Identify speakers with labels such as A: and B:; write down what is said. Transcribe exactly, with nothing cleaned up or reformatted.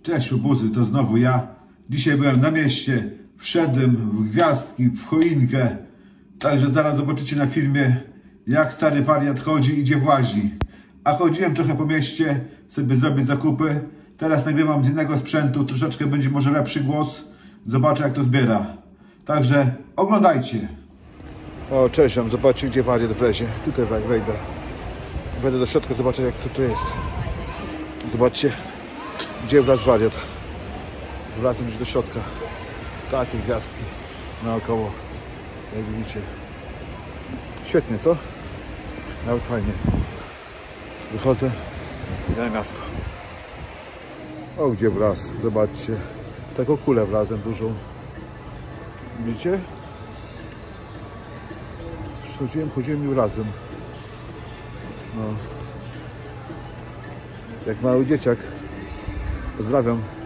A: Cześć łubuzy, to znowu ja. Dzisiaj byłem na mieście, wszedłem w gwiazdki, w choinkę. Także zaraz zobaczycie na filmie, jak stary wariat chodzi i gdzie włazi. A chodziłem trochę po mieście, sobie zrobić zakupy. Teraz nagrywam z innego sprzętu, troszeczkę będzie może lepszy głos. Zobaczę, jak to zbiera. Także oglądajcie. O, cześć wam, zobaczcie, gdzie wariat wlezie. Tutaj wejdę. Wejdę do środka, zobaczę, jak to tu jest. Zobaczcie, gdzie wlazł wariat. Wlazłem już do środka. Takie gwiazdki naokoło, jak widzicie. Świetnie, co? Nawet fajnie. Wychodzę i na miasto. O, gdzie wlazł, zobaczcie. Taką kulę wlazłem dużą. Widzicie? Chodziłem, chodziłem i wlazłem. No. Jak mały dzieciak. Pozdrawiam.